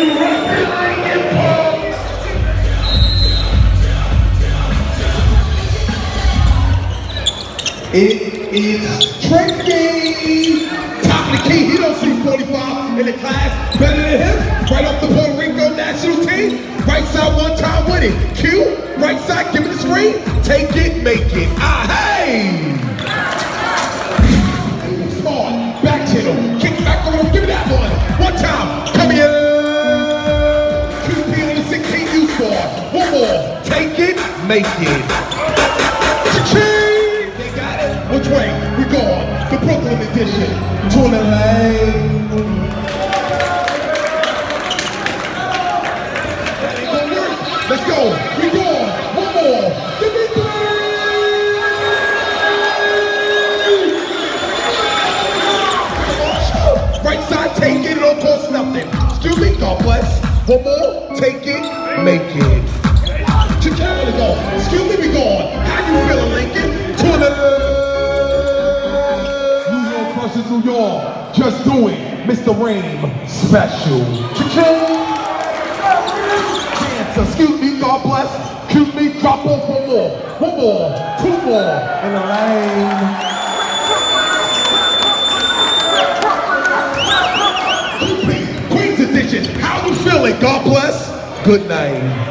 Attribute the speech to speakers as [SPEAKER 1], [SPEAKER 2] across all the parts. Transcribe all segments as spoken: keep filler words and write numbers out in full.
[SPEAKER 1] It is tricky. Top of the key, he don't see forty-five in the class. Better than him. Right off the Puerto Rico national team. Right side one time with it. Q, right side, give it the screen. Take it, make it. Ah, hey! Smart, back channel. Kick it back over, give me that one. One time, come here. Q P on the sixteen, you score. One more. Take it, make it. Cha-ching! Which way? We going? The Brooklyn edition. To the lane. That ain't gonna work. Let's go. We going. One more. Give me three. Right side, take it. It don't cost nothing. Excuse me. God bless. One more. Take it. Make it. Chicago to go. Excuse me. We going. How you feeling, Lincoln? To the versus New York, just do it, Mister Rain special. Dancer, excuse me, God bless, excuse me, drop off one more, one more, two more, in the lane. Queen's edition, how you feeling, God bless, good night.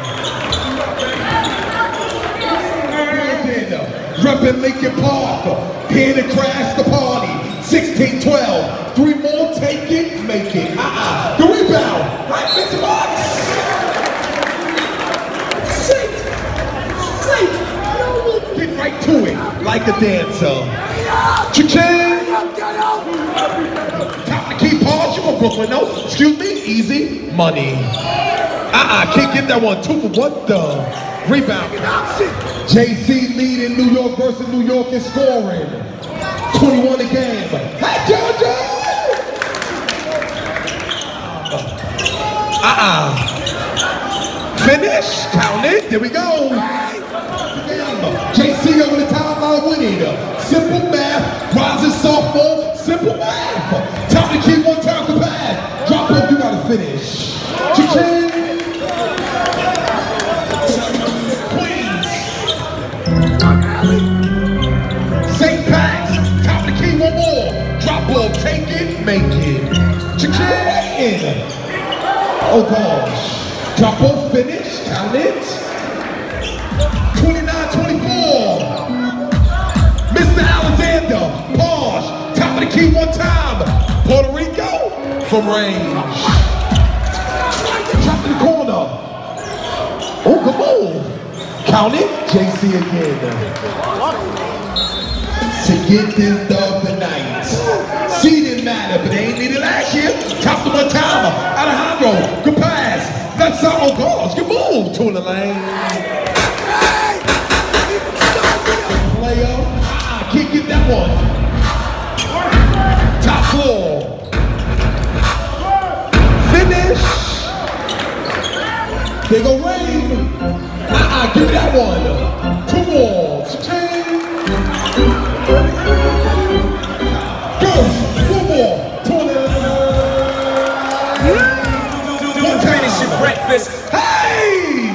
[SPEAKER 1] Reppin' Lincoln Park, here to crash the party. sixteen twelve, three more, take it, make it. Uh-uh. The rebound, right, Mister Box. Shake, shake. Get right to it, like a dancer. Cha-ching. Top the key, pause, you from Brooklyn, no? Excuse me, easy, money. Uh-uh, can't get that one, two for one, the rebound. J C leading New York versus New York in scoring. twenty-one a game. Hey, Georgia! Uh-uh. Finish. Count it. There we go. J C over the timeline winning. Simple math. Rising sophomore. Simple math. Time to keep one time to pass. Drop up. You gotta finish. Cha-ching. One more. Drop ball, take it, make it. Cha-ching. Oh gosh. Drop ball, finish, count it. twenty-nine twenty-four. Mister Alexander, pause. Top of the key one time. Puerto Rico from range. Drop in the corner. Oh, good move. Count it. J C again. To get this dub tonight. See didn't matter, but they ain't needed last year. Top to my timer. Alejandro, good pass. Left side, oh gosh, good move. Two in the lane. Player, ah, can't get that one. Top floor. Finish. They go rain. Ah, uh-uh, give me that one. Two more. Cha-ching.
[SPEAKER 2] Breakfast.
[SPEAKER 1] Hey!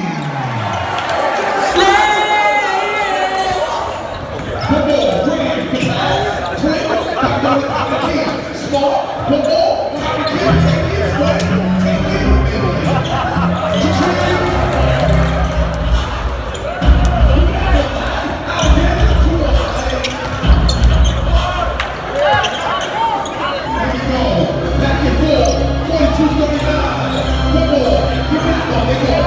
[SPEAKER 1] Back and forth, forty-two thirty-nine. One more. Give me that one.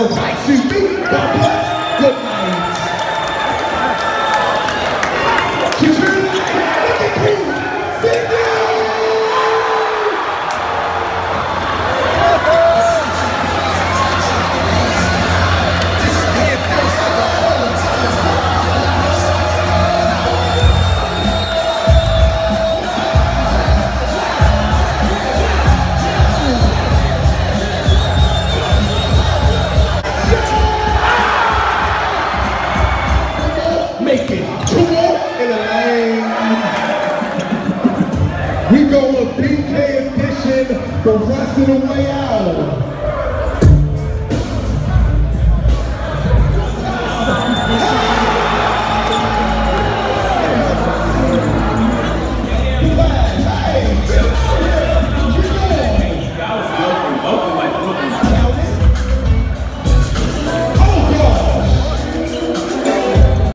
[SPEAKER 1] the right shoe beat. God bless. Good night. Make it two more in the lane. We go a B K edition the rest of the way out.